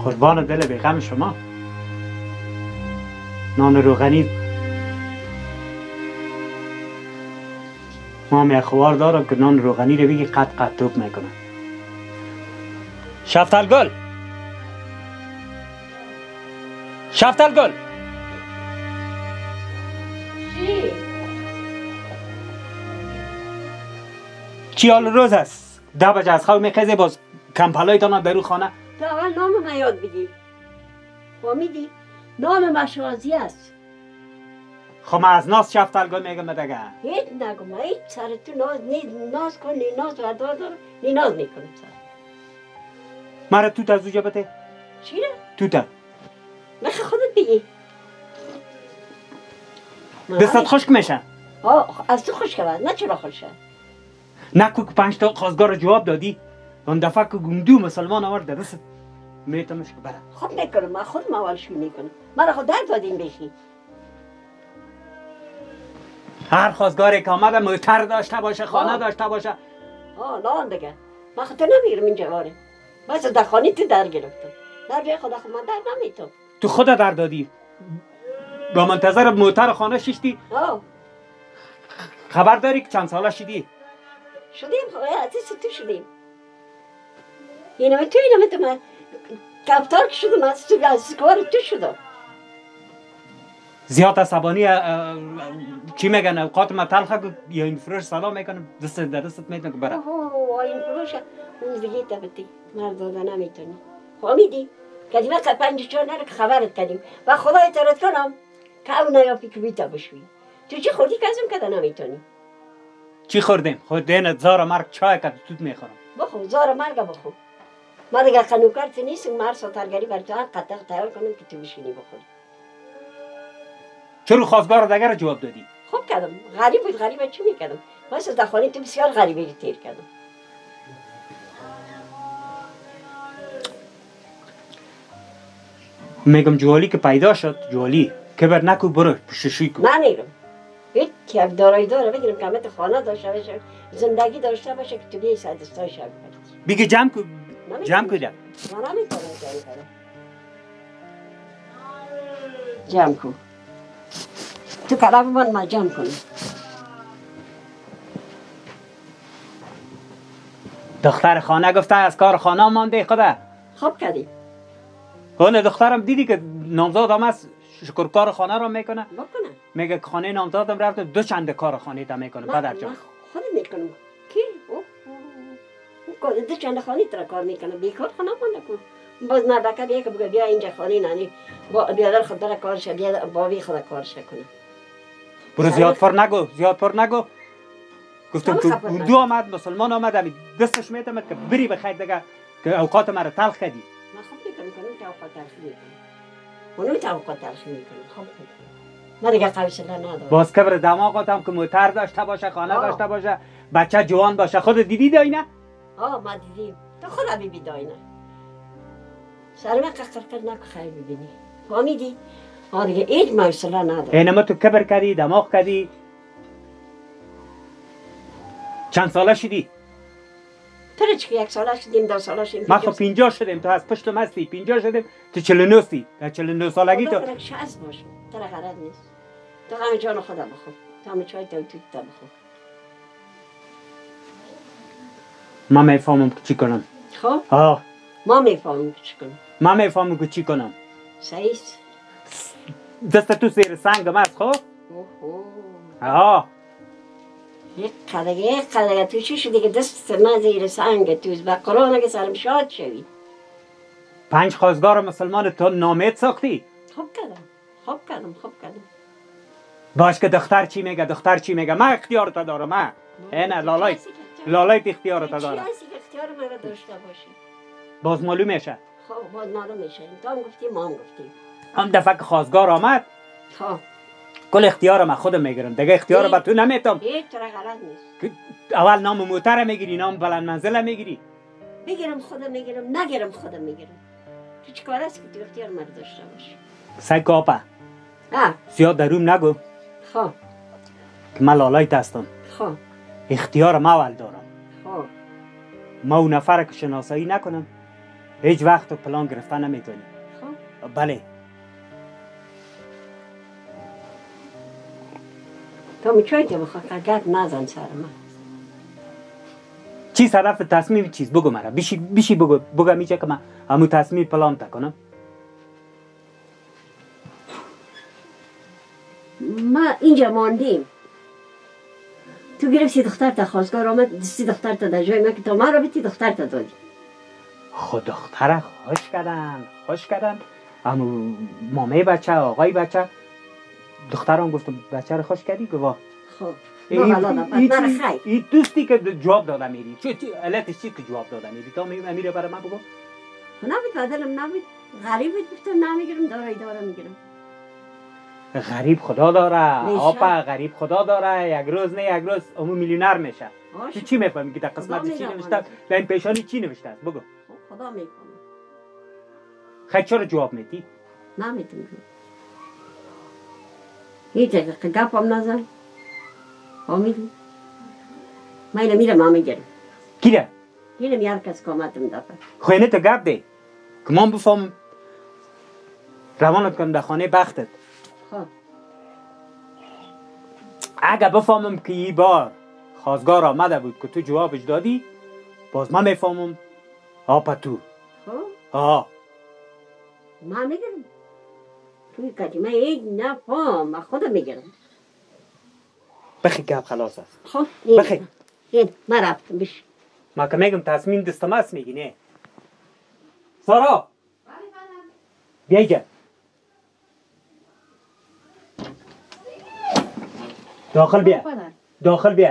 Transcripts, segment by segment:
قربان دل بیغم شما. نان روغنی ما میخوار دارم که نان روغنی رو بگی قط قط توب میکنم. شفتالگل شفتالگل چی حال روز است؟ 10 بجه از خواب میخیزه باز کمپلای دانا در رو خانه. تو اول نام من یاد بگی. فهمیدی؟ نام مشازی است. خب من از ناز شفتالگل میگم دگه. هیچ نگو من هیچ سر تو ناز کن، نی ناز وردار دارم، نی ناز میکنم سر. مرا توت از اوجا بده. چی را؟ توت. نخه خودت بگی. دستت خشک میشه. از تو خشک بود، نه چرا خشک؟ نکو که 5 تا خواستگار جواب دادی. اون دفعه که گندو مسلمان آورد دست میتمش که بره. خود میکنم، من خودم اولش میکنم. من خود درد دادیم بخی. هر خواستگاری که آمده موتر داشته باشه، خانه داشته باشه. نه دیگه. من خود نمیرم این جواره. بس در خانه تو در گرفتم. در جای خدا خود من در نمیتم. تو خود در دادی. با منتظر موتر خانه ششتی. خبر داری که چند ساله شدی؟ شدیم خواهی تو شدیم. اینمه تو من کفتار که شدم از کار تو شدم. زیاد عصبانی چی میگن اوقات ما تلخه یا این فروش سلام میکنم دست در دستت میتونه که بره. این فروش اون دیگه تبتی مرد داده نمیتونی. فهمیدی؟ کدیم که 54 نره که خبرت کردیم و خدا اطاعت کنم که او نیافی که بیتا بشوی. تو چی خوردی که ازم کده نمیتونی؟ چی خوردیم؟ خودین زار مرگ چای که توت میخورم. بخور زار مرگ بخور. ما دیگه قنوکرت نیستم مرد ساترگری بر تو قطع تیار کنم که تو بشینی بخوری. چرا خواستگار دگر جواب دادی؟ خوب کردم. غریب بود غریبه چی میکردم؟ من در خانه تو بسیار غریبه تیر کردم. میگم جوالی که پیدا شد جوالی که بر نکو برو پشتشوی کن. من نیرم. هیچ که دارایی داره بگیرم که همه خانه داشته باشه زندگی داشته باشه که تو بیایی سادستای شب کنی. بگی جمع کن. جمع کن ده. من نمیتونم جمع کنم. جمع کن. تو کلام من جمع کنم. دختر خانه گفته از کار خانه مانده خدا. خوب کردی. خانه دخترم دیدی که نامزادم است شکرکار خانه را میکنه. بکنه. میگه خانه نامزادم رفته 2 چند کار خانه تا میکنه پدر جان. خودم میکنم. کی؟ دو چند خانه تر کار میکنه بیکار خانه مانده کن. باز مردکه بیا که بگه بیا اینجا خانه نانی بیادر خود در کارش بیا باوی خود کارش کنه. برو زیاد پر نگو. گفتم تو اردو آمد مسلمان آمد همی دستش میتمد که بری بخیر دیگه که اوقات مرا تلخ کردی. من خوب میکنم که اون اوقات تلخ میکنم. اون اوقات تلخ میکنم. خوب میکنم. من دیگه قویسله ندارم. باز کبر دماغاتم که موتر داشته باشه خانه داشته باشه بچه جوان باشه خود دیدی داینه؟ ما دیدیم. تو خود ببین داینه. سر من قرقر نکو خیلی ببینی. فهمیدی؟ دیگه هیچ موصله ندارم. اینما تو کبر کردی دماغ کردی. چند ساله شدی؟ تو چی 1 ساله شدیم 2 ساله شدیم؟ ما خب 50 شدیم تو از پشتم هستی 50 شدیم تو 49 سی در 49 سالگی تو خدا 60 باشه تو غلط نیست. تو همه جان خدا بخور. تو همه چای تو بخور. ما میفهمم که چی کنم. خب؟ ما میفهمیم که چی کنم. ما میفهمم که چی کنم. صحیح. دست تو زیر سنگم است خب؟ یک قدقه تو چی شدی که دست من زیر سنگ توز با قرآن اگه سرم شاد شوی 5 خواستگار مسلمان تو نامید ساختی؟ خوب کردم باش که دختر چی میگه من اختیار تا دارم نه لالایت اختیار تا دارم چی هستی که اختیار من داشته باشی؟ باز معلوم میشه خب باز معلوم میشه تو هم گفتی ما هم گفتیم هم دفعه که خواستگار آمد کل اختیار من خودم میگیرم دیگه اختیار با تو نمیتم هیچ طرح غلط نیست اول نام موتر میگیری نام بلند منزل میگیری بگیرم خودم میگیرم نگیرم خودم میگیرم تو چی کار است که تو اختیار من داشته باشی سعی کاپا زیاد دروم نگو خب که من لالایت هستم خب اختیار ما اول دارم خب ما اون نفر که شناسایی نکنم هیچ وقت پلان گرفتن نمیتونی. خب بله. تو میچوی که بخواه گرد نزن سر من. چی صرف تصمیم چیز بگو مرا. بیشی بگو میچه که من همو تصمیم پلان تکنم. ما اینجا ماندیم. تو گرفتی دختر تا خواستگار آمد دستی دختر تا در جای من که تا ما را بیتی دختر تا دادی. خود دختره خوش کردن همو مامه بچه آقای بچه دختران گفتم بچه رو خوش کردی گواه. خب من خیر این دوستی که جواب داده میری علتش چی که جواب داده میری تا میره برای من بگو. نبید بدلم نبید غریب بود گفتم نمیگیرم داره میگیرم. غریب خدا داره آپا غریب خدا داره یک روز امو میلیونر میشه. چی میفهمی که در قسمت چی نوشته لین پیشانی چی نوشته است بگو. خدا میفهمه. خیلی چرا جواب میدی؟ نمیتونم هیچ که گپم نزن. فهمیدی؟ من اینو میرم ما میگیرم. کیره؟ اینم یار کس کامتم دفعه. خوینه تو گپ ده که من بفهم روانت کنم در خانه بختت. خب اگه بفهمم که این بار خواستگار آمده بود که تو جوابش دادی باز من میفهمم آپا تو. خب من میگیرم. توی کلمه هیچ نفهم من خودم میگیرم. بخی گپ خلاص است. خب بخی این من رفتم بش. ما که میگم تصمیم دستم است میگی نه. سارا بیا اینجا. داخل بیا.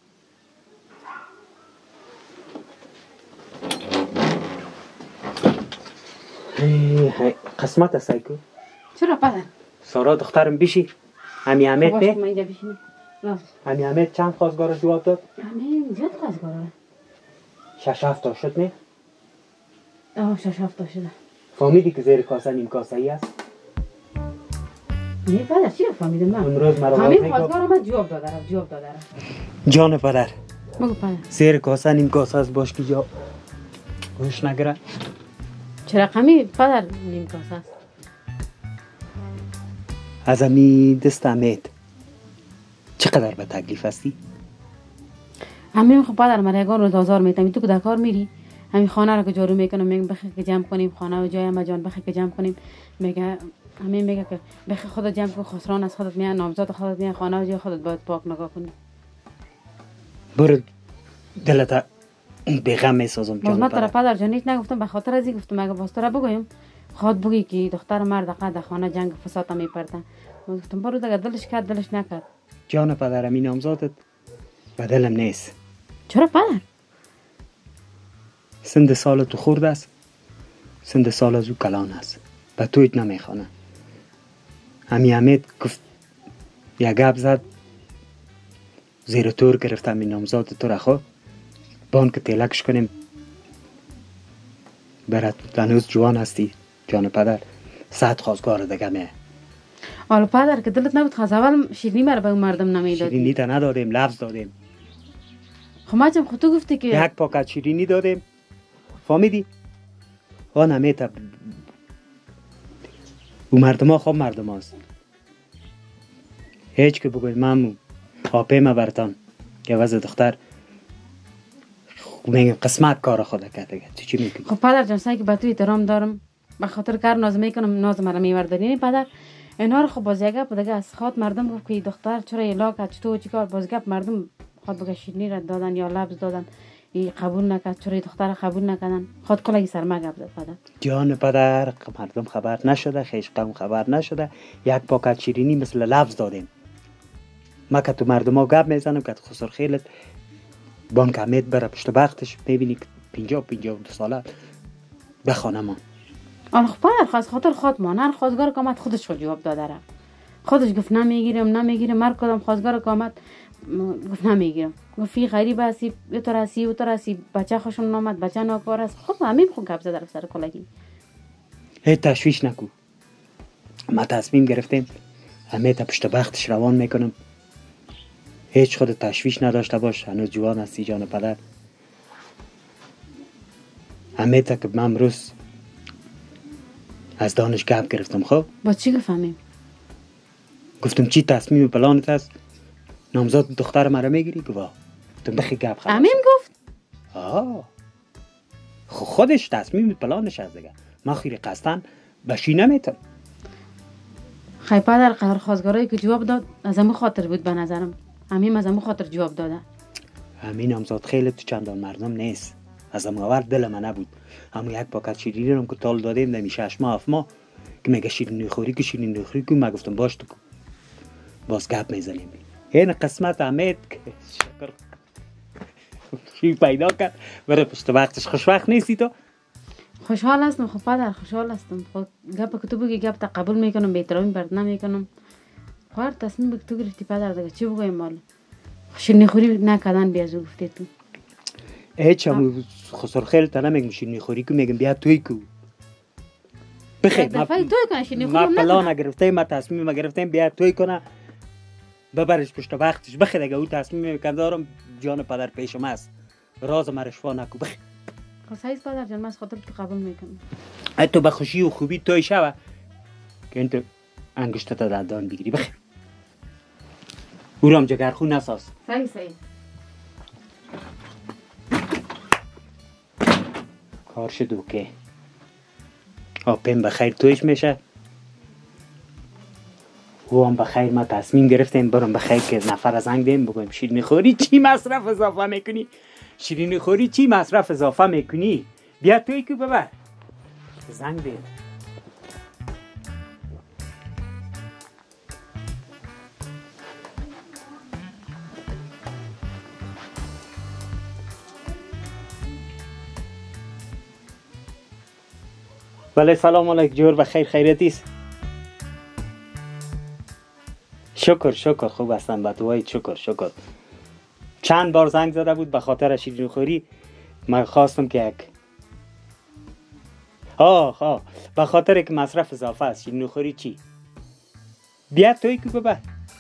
قسمت است ایکو. چرا پدر؟ سارا دخترم بیشی همی امیت باشه نه؟ من اینجا بشینیم. همی امیت چند خواستگار جواب داد؟ همین زیاد خواستگاره. 6-7 شد نه؟ 6-7 شده. فهمیدی که زیر کاسه نیم کاسه ای است؟ نه پدر چی فهمیدم من؟ امروز مرا همین خواستگار آمد جواب داده. جان پدر بگو پدر. زیر کاسه نیم کاسه است باش که جا گوش نگره. چه رقمی پدر نیم کاسه است؟ از امی دست امید چقدر به تکلیف هستی؟ همین خب پدر من یگان روز آزار میتم. تو که در کار میری همین خانه رو که جارو میکنم میگم بخی که جمع کنیم خانه و جای ما جان بخی که جمع کنیم میگه همین میگه که بخی خودت جمع کن خسران از خودت میان نامزاد خودت میان خانه و جای خودت باید پاک نگاه کنی. برو دلت بیغم میسازم باز من طرف پدر جان هیچ نگفتم به خاطر ازی گفتم اگه باز تو بگویم خود بگی که دختر مرد در خانه جنگ فساد میپردن. گفتم برو دیگه دلش کرد دلش نکرد. جان پدرم این نامزادت به دلم نیست. چرا پدر؟ سند سال تو خورد است سند سال از او کلان است به تو ایت نمیخوانه. همی امید گفت یک گپ زد زیر تور گرفتم این نامزاد تو رخوا بان که تیلکش کنیم برات هنوز جوان هستی جان پدر 100 خواستگار دیگه میه. حالا پدر که دلت نبود خواست اول شیرینی مرا به اون مردم نمیدادی. شیرینی تا ندادیم لفظ دادیم. خب ما چم خود تو گفتی که یک پاکت شیرینی دادیم فهمیدی؟ ها نمیتا او مردم ها خواب مردم هاست. هیچ که بگوید من آپه ما برتان که وضع دختر میگم قسمت کار خدا کرده. تو چی میگی؟ خب پدر جان سعی که به تو احترام دارم به خاطر کار ناز میکنم ناز مرا میورداری. نه پدر اینا رو خب باز یک گپ دیگه از خاط مردم گفت که دختر چرا الا کرد تو چیکار باز گپ مردم خود بگه شیرینی را دادن یا لبس دادن ای قبول نکرد چرا دختر قبول نکردن خود کلا سر ما گپ زد پدر. جان پدر مردم خبر نشده خیش قوم خبر نشده یک پاکت شیرینی مثل لفظ دادیم. ما که تو مردم ها گپ میزنم که خسر خیلت بانک امید بره پشت بختش میبینی که 52 ساله به خانه ما. آن خب پدر خواست خاطر خود ما هر خواستگار که آمد خودش خود جواب داده را خودش گفت نمیگیرم هر کدام خواستگار که آمد گفت نمیگیرم گفت فی غریب هستی تو رسی بچه خوشم نامد بچه ناکار است. خب همین خود گپ زد سر کلگی. هیچ تشویش نکو ما تصمیم گرفتیم همه تا پشت بختش روان میکنم. هیچ خود تشویش نداشته باش هنوز جوان هستی جان پدر. امیتا که من امروز از دانش گپ گرفتم. خب با چی گفتم؟ گفتم چی تصمیم پلانت است؟ نامزد دختر مرا میگیری؟ گفت گفتم بخی گپ خلاص. امین گفت خودش تصمیم پلانش است دیگه. ما خیلی قصدن بشی نمیتم. خیلی پدر قرار خواستگارایی که جواب داد از همون خاطر بود به نظرم. امین از همون خاطر جواب داده. امین نامزد خیلی تو چندان مردم نیست. از همون اول دل من نبود. اما یک پاکت شیرینی رو که تال دادیم نمیشه 6 ماه 7 ماه که میگه شیرینی خوری که شیرینی خوری که. من گفتم باش تو باز گپ میزنیم. این قسمت امید که شکر چی پیدا کرد برای پشت وقتش. خوشوقت نیستی تو؟ خوشحال هستم. خب پدر خوشحال هستم. خب گپ که تو بگی گپ تا قبول میکنم، به احترامی برد نمیکنم. هر تصمیم که تو گرفتی پدر دیگه چی بگویم مال شیرینی خوری نکردن بیا زو گفتی تو. هیچ هم خسر خیلی تا نمیگم شیرینی خوری که میگم بیا توی کو بخیر. توی کنه شیرینی خوری ما نکنه. پلان نگرفتیم، ما تصمیم نگرفتیم بیا توی کنه ببرش پشت وقتش. بخیر دیگه او تصمیم میکنم دارم جان پدر پیشم است. راز ما رشوا نکو. بخیر خب سعید پدر جان من از خاطر تو قبول میکنم. تو به خوشی و خوبی توی شوه که این تو انگشتت در دان بگیری. بخیر او رام جگرخون نساز. سعید کار شد که آپیم بخیر تویش میشه. او هم بخیر ما تصمیم گرفتیم برم بخیر که نفر از زنگ دیم بگویم شیرینی خوری چی مصرف اضافه میکنی؟ شیرینی خوری چی مصرف اضافه میکنی؟ بیا توی که ببر زنگ دیم. بله سلام علیکم جور بخیر خیرتیست؟ شکر خوب هستم به دعای شکر. چند بار زنگ زده بود به خاطر شیرینی خوری. من خواستم که یک به خاطر که مصرف اضافه است. شیرینی خوری چی؟ بیا توی که ببر.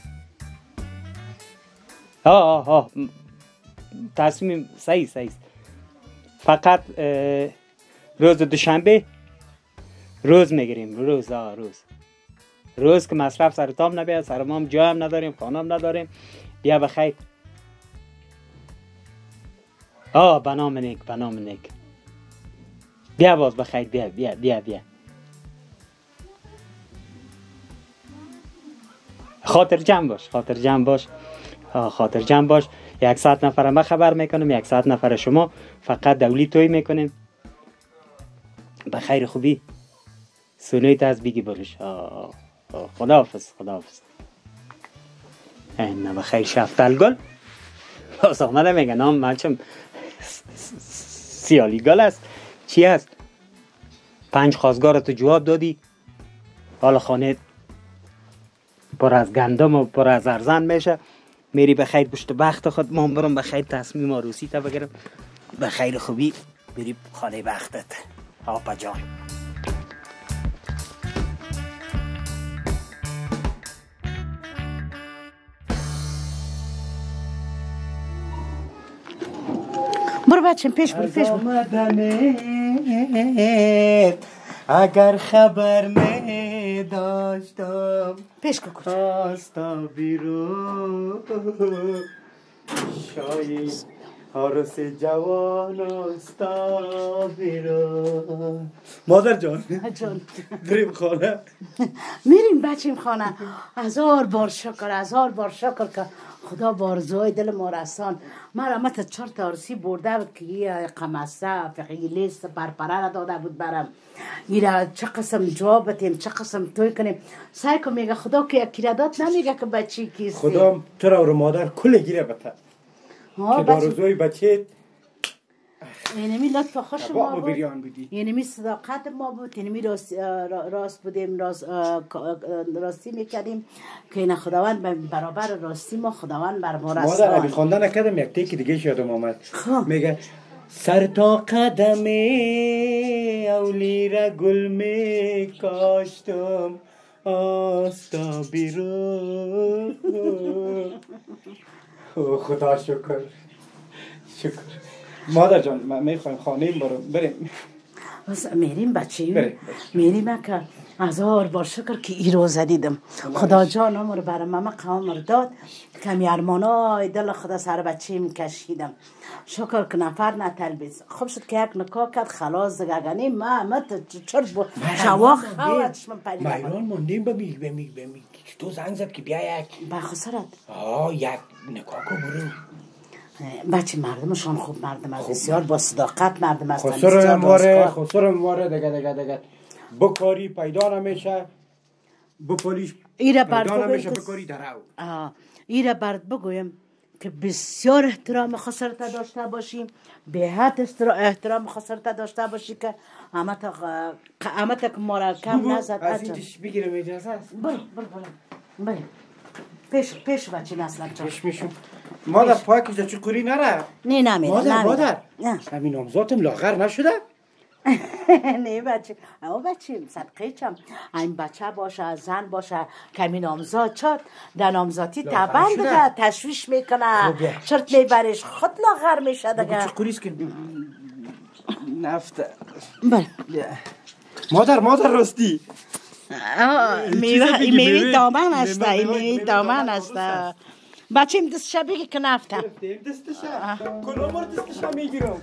تصمیم صحیح. فقط روز دوشنبه روز میگیریم. روز که مصرف سرتام نبید. سرمام جا هم نداریم، خانه هم نداریم. بیا بخیر. بنام نیک. بیا باز بخیر. بیا خاطر جمع باش. 100 نفر ما خبر میکنم، 100 نفر شما. فقط دولی توی میکنیم. بخیر خوبی سونیت از بگی برش. خداحافظ. نه بخیر شفتل گل آمده میگه نام مالچم سیالی گل است. چی است؟ 5 خواستگارت جواب دادی. حالا خانه پر از گندم و پر از ارزن میشه. میری بخیر پشت بخت خود. ما برم بخیر تصمیم عروسی تا بگیرم. بخیر خوبی بری خانه بختت. آپا جان برو بچه پیش برو. اگر خبر می داشتم پیش کن آستا بیرون شاید عروس جوان آستا بیرون. مادر جان بریم خانه. میریم بچیم خانه. 1000 بار شکر که خدا بارزوی دل ما رسان. من رحمت 4 تا عروسی برده بود که یه قمصه فقیه لیست پرپره را داده بود برم. ایره چه قسم جواب بتیم، چه قسم توی کنیم. سعی کن میگه خدا که یکی را داد نمیگه که بچی کیستی. خدا تو را و مادر کل گیره بته که بارزوی بچه اینمی لطف خوش ما بود. بریان بودی. اینمی صداقت ما بود. اینمی راست بودیم. راستی میکردیم که این خداوند برابر راستی ما خداوند بر ما رسان. مادر ابی خواندن نکردم یک تیکی دیگه یادم آمد. میگه سر تا قدم اولی را گل می کاشتم آستا بیرون. خدا شکر. مادر جان من میخوایم خانه بریم. بس میریم بچه میریم که 1000 بار شکر که ای روزه دیدم خدا جان عمر برای ماما قوام داد کمی ارمانای دل خدا سر بچه میکشیدم شکر که نفر نتلبیز خوب شد که یک نکاح کرد خلاص دگگنی مت چرت بود شواخ خوادش من پریدم مایران موندیم به تو زنگ زد که بیا یک بخسرت یک نکاح کو برو بچه مردمشان خوب مردم است بسیار با صداقت مردم است خسرم واره دگه بکاری پیدا نمیشه بپولیش پیدا نمیشه بکاری درو ایره برد بگویم که بسیار احترام خسرت داشته باشیم به حد احترام خسرت داشته باشی که همت که ما را کم نزد از اینجاش بگیرم اجازه است برو پیش بچه نسلم چون پیش میشم مادر پای کجا چقوری نره نه نمیره مادر همین نامزاتم لاغر نشده نه بچه اما بچه صدقه چم این بچه باشه زن باشه کمی نامزاد شد در نامزادی طبعا دیگه تشویش میکنه چرت میبرش خود لاغر میشه دیگه چه قوریست که نفته بله مادر راستی میوه دامن است میوه دامن است بچه این دستشه بگی که نفته دستشه کلامار دستشه میگیرم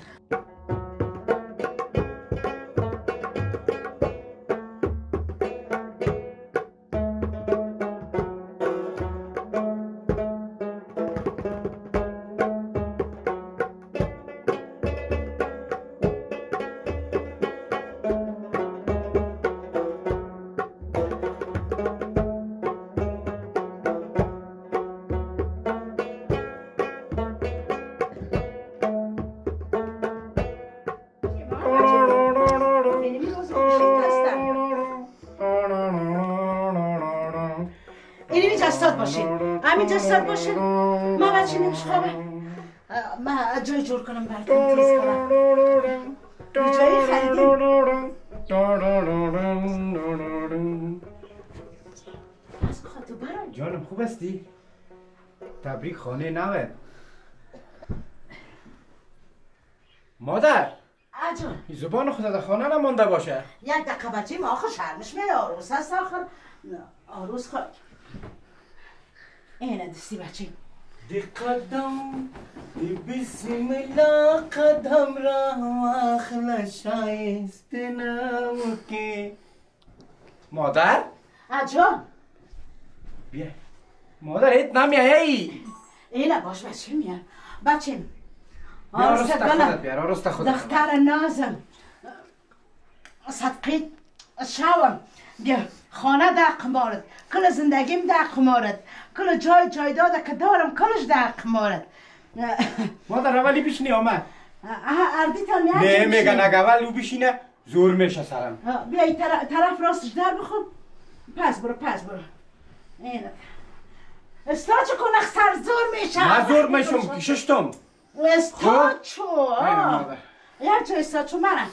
جسد باشه ما بچه نمیش خوابه ما جای جور کنم برکن تیز کنم جایی خریدیم از خاطو برم جانم خوب هستی؟ تبریک خانه نوه مادر اجان زبان خدا در خانه نمانده باشه یک دقیقه بچه ما آخر شرمش میاد آروس هست آخر آروس خواهد اینه دستی بچه دی قدم دی بسم الله قدم را واخل شایست نمکی مادر؟ اجان بیا مادر ایت نمیایه ای اینه باش بچه میاد بچه آرست خودت دختر نازم صدقی شوم بیا خانه دق مارد کل زندگیم دق مارد کل جای داده که دارم کلش دق مارد مادر اولی بشینی آمد اردیتان نه میگن اگه اول او بشینه زور میشه سرم بیا این طرف راستش در بخون پس برو اینه استا چه کنه سر زور میشه ما زور میشم کششتم استا چو یک جای استا چو منم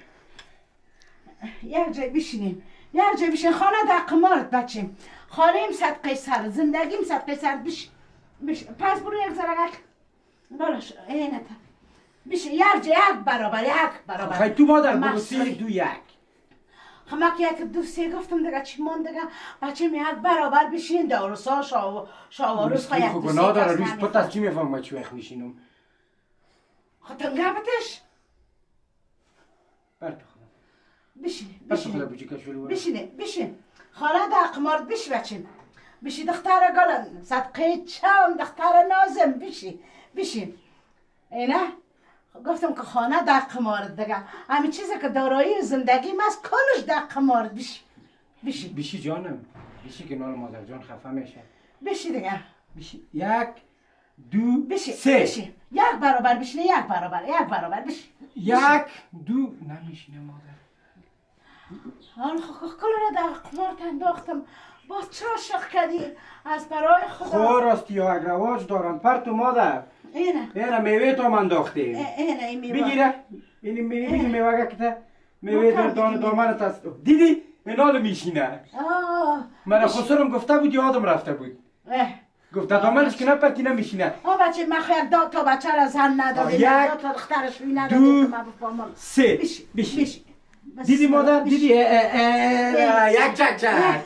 یک جای بشینیم خانه دق مارد بچیم خانهیم صدقه سر زندگیم صدقه سر بش پس برو یک زرگک بالاش اینه تا بشه یک برابر خیلی تو مادر برو 3 2 1 همه که یک دو سه گفتم دیگه چی من دیگه بچه می یک برابر بشین داروسا شاواروس خواهی یک دو سه گناه داره روش پت از چی میفهم ما چی وقت میشینم خود تنگابتش برد خدا بشین خاله دق مارد بشی دختر گلن صدقه چم دختر نازم بشین اینه گفتم که خانه دق مارد دیگه همین چیزی که دارایی زندگی مست کلش دق مارد بشی جانم بشی که نال مادر جان خفه میشه بشی دیگه بشی 1 2 3 یک برابر بشینه یک برابر بشی 1 2 نمیشینه مادر حال کل را دق مارد انداختم باز چرا شق کردی از برای خدا خوراستی ها اگرواج دارن پرتو مادر اینه میوه تو من داختیم این میوه بگیره این میوه که میوه در دامنت است دیدی این حال میشینه من خسرم گفته بود یادم رفته بود گفته دامنش که نپرتی نمیشینه بچه من خیلی تا بچه را زن ندادیم تا دخترش روی ندادیم که من بفهمم 3 بشی دیدی مادر دیدی یک چک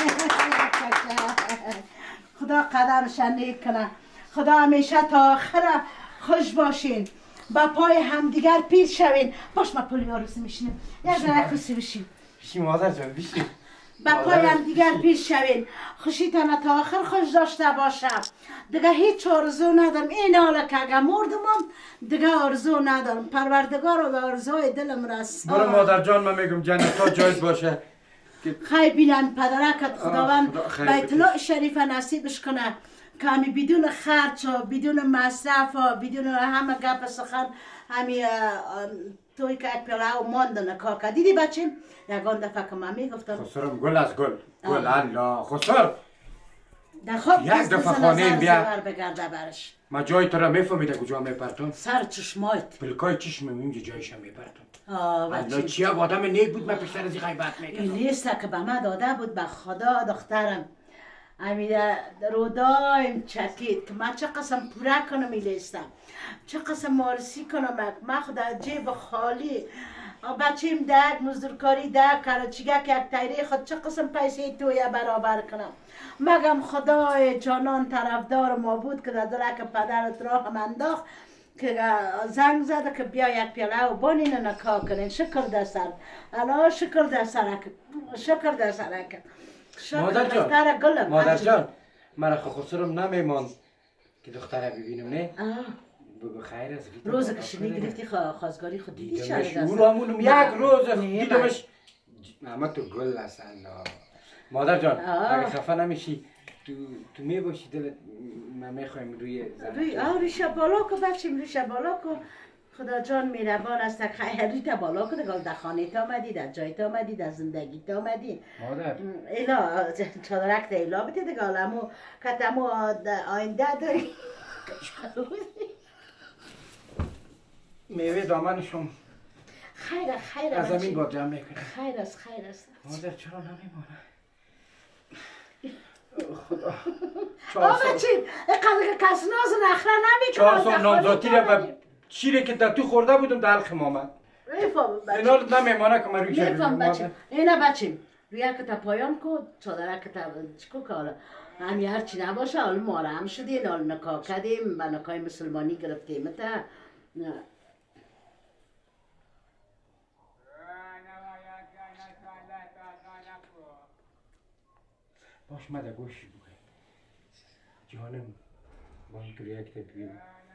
خدا قدرش نیک کنه. خدا همیشه تا آخر خوش باشین، با پای همدیگر پیر شوین. باش ما پولی آرزو میشینیم یک ذره کسی بشیم. بشیم مادر جان بشیم. با پای همدیگر پیر شوین. خوشیتان تا آخر خوش داشته باشم. دیگه هیچ آرزو ندارم. این حالا که اگه مردمم دیگه آرزو ندارم. پروردگار و آرزوی دلم رسا. برو مادر جان، من میگم جنت ها جایت باشه. خیلی بینن پدرکت خداوند بیت الله شریف نصیبش کنه، کمی بدون خرچ و بدون مصرف و بدون همه گپ سخن همی توی که یک پیاله و ماندن کاکا. دیدی بچیم یکان دفعه که من میگفتم خسرم گل از گل گل الله خسر در خواب یک دفعه خانه بیا بگرده برش. ما جای تو را میفهمیده کجا میپرتون؟ سر چشمایت پلکای چشمم اینجا جایش میپرتون. الله بچیم چیا آدم نیک بود، من پیشتر از این غیبت میکردم. این لیسته که به من داده بود به خدا دخترم امیده رو دایم چکید که من چه قسم پوره کنم این لیستم، چه قسم مارسی کنم. من خدا جیب خالی بچیم دک مزدورکاری دک کرچیگه که یک تایره خود چه قسم پیسه توی برابر کنم. مگم خدای جانان طرفدار ما بود که در درک پدرت راه هم انداخت که زنگ زده که بیا یک پیاله و بانین نکا کنین. شکر در سر الله، شکر در سرک، شکر در سرک. مادر جان مرا خسرم نمیمان که دختره ببینم نه. بگو خیر از روز که شنی گرفتی خواستگاری خود دیدی چه دیدمش یک روز دیدمش اما تو گل هستن. مادر جان اگه خفه نمیشی تو میباشی دلت من میخوایم روی ریشه بالا که بچیم ریشه بالا که خدا جان میربان است. ریشه بالا که دگال در خانه تا آمدی، در جای تا آمدی، در زندگی تا آمدی. مادر ایلا چادرک تا ایلا بیتی دگال امو کتمو آینده داری میوه دامنشون خیر از زمین با جمع میکنه. خیر است مادر چرا نمیمونه؟ خدا بچیم اینقدر کس ناز نخره نمیکنه. 4 سال نامزادی را به شیره که در تو خورده بودم در حلق مامد. میفهم بچیم اینا نمیمانه که من روی شد میفهم بچیم. اینا بچیم روی که تا پایان کن چادره که تا چکو که حالا همی هرچی نباشه حالا ما هم شدیم، حالا نکاح کردیم و نکاح مسلمانی گرفتیم تا باش مده گوشی بگوی جانم با این طور یک تبییم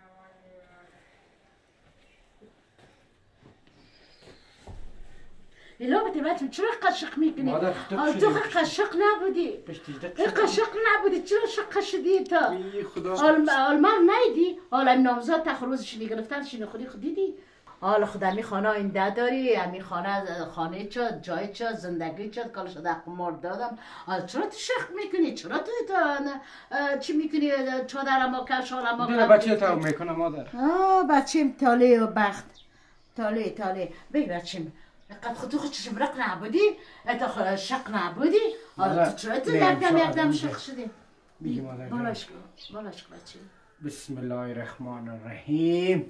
ایلا بده بچم چرا قشق میکنی؟ تو قشق نبودی. قشق نبودی چرا شق شدی تا؟ حال من نیدی؟ حال این نامزاد تخروزش گرفتن شینو خودی دیدی؟ حالا خود همی خانه آینده داری، همی خانه چه، جای چه، زندگی چه، کالش در قمار دادم. چرا تو شخ میکنی؟ چرا تو چی میکنی؟ چادر ما کش حالا ما دیگه بچه تا میکنه مادر. بچیم تاله و بخت. تاله بگی بچیم قد خود چشم رق نبودی؟ تا شق نبودی؟ حالا تو چرا تو یکدم شخ شدی؟ بگی مادر بالاش بچیم. بسم الله الرحمن الرحیم.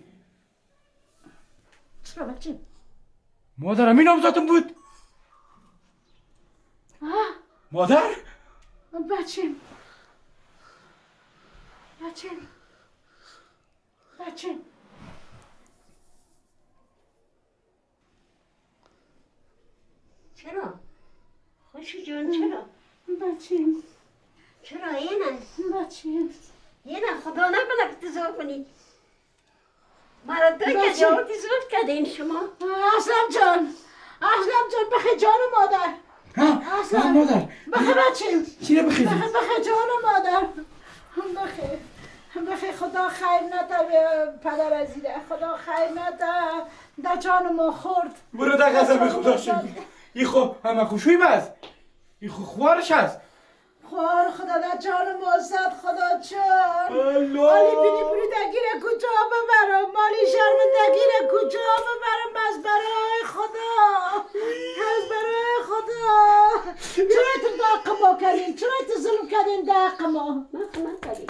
چرا بچیم؟ مادر همین نامزادم بود. مادر؟ بچیم چرا؟ خوشی جان چرا؟ بچیم چرا اینه؟ بچیم اینه خدا نکنه که تزار کنی. مرا تو که جوابی زود کردین شما. اسلم جان بخی جان مادر. اسلم مادر بخی بچیم. چی رو بخیدی؟ بخی جان مادر. بخی خدا خیر نده پدر عزیزه. خدا خیر نده در جان ما خورد. برو در قسم خدا شد. این خو همه خوشوی بست. این خو خوارش هست. خوار خدا در جان ما زد خدا جان. مالی بینی پولی دگیره کجا ببرم، مالی شرم دگیره کجا ببرم. از برای خدا چرا تو داق ما کردین؟ چرا تو ظلم کردین داق ما؟ من کردیم.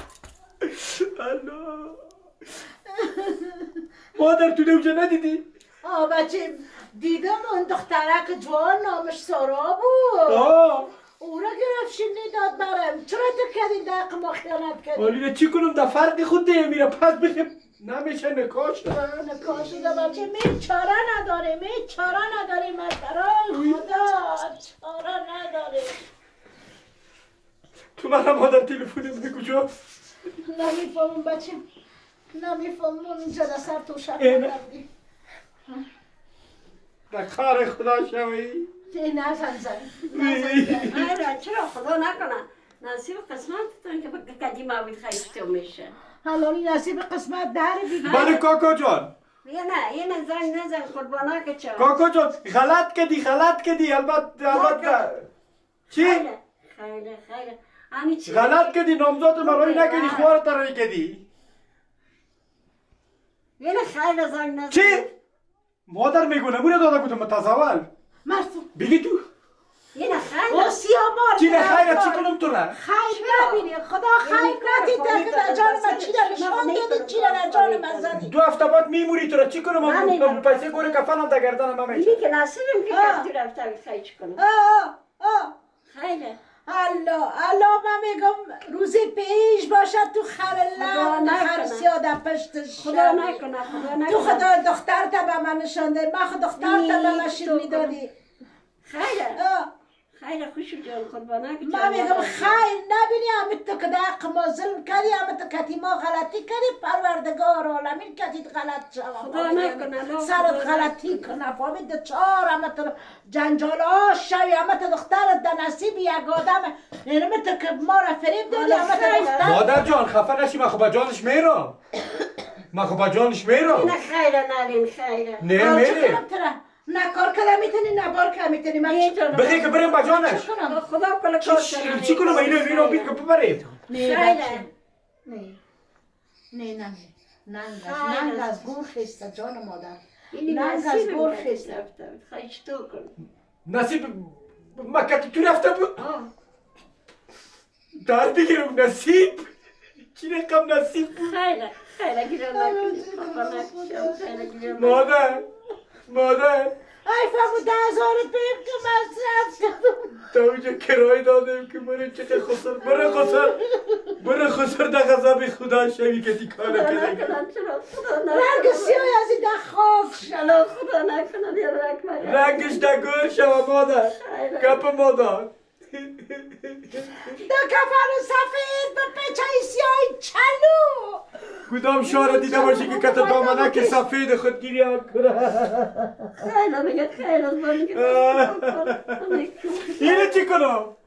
مادر تو نوجه ندیدی؟ بچیم دیدم اون دخترک جوان نامش سارا بود او را گرفت شیرینی داد برم. چرا تو کردی دق ما خیانت کردی؟ ولی چی کنم در فرق خود ده میره پس بشه نمیشه نکاح شده. نکاح شده بچه می چاره نداره برای خدا چاره نداره. تو منم مادر تلفنم به کجا؟ نمیفهمم بچه نمیفهمم اونجا در سر تو شب کردی در کار خدا شوی نزن چرا خدا نکنه نصیب قسمتتون که قدیم آبید خیشتو میشه. حالا نصیب قسمت داره بیگه. بله کاکا جان یه نزن قربانا که چه کاکا جان غلط کردی البته چی؟ خیلی غلط کردی نامزاد مرایی نکردی خوار ترایی کردی یه خیلی زنگ نزن چی؟ مادر میگونه بوده داده بودم متصول مرسوم بگی تو یه خیلی سیامار چی خیره چی کنم تو نه؟ خیر نبینی خدا خیر ندید در جان من چی در نشان دادی چی در جان من زدی 2 هفته بعد میموری تو را چی کنم من پیسه گوره کفنم در گردنم هم اینی که نصیبم که کفتی رفته خیلی چی کنم خیلی الله من میگم روزی پیش باشد تو خرلم خرسیا در پشتش خدا نکنه تو خدا دختر تا به من نشانده من خود دختر تا به من شیرینی دادی خیلی خوشو جان قربانه من میگم خیر نبینی همین تو که دق ما ظلم کردی همین تو کتی ما غلطی کردی پروردگار عالمین کتیت غلط شد خدا نکنه سرت غلطی کنه فهمید چهار همه تو جنجال ها شوی همه تو دخترت در نصیب یک آدم همه تو که ما را فریب دادی همه تو دختر مادر جان خفه نشی من خب جانش میرم نه خیره نرین خیره نه میری نه کار کلا میتونی نه بار که میتونی من چی کنم بخی که بریم بجانش خدا کلا کار کنم چی کنم اینو بید که ببرید نه ننگ از گور خیسته جان مادر ننگ از گور خیسته خیش تو کن نصیب مکتی تو رفته بود در بگیرم نصیب چی رقم نصیب بود خیلی گیرم نکن مادر ای فهمو 10,000 بیم که مصرف کردم تا اونجا کرای دادم که برای چقدر برای خسر در غضب خدا شوی که تی کانه کنه رنگ سیای از این در خاک شد خدا نکنه رنگش در گور شوه مادر کپ مادر در کفر سفید به پیچه سیای چلو کدام شاره دیده باشی که کت دامنک سفید خودگیری آن کنه خیلی بگه خیلی از بانی که اینه چی کنم؟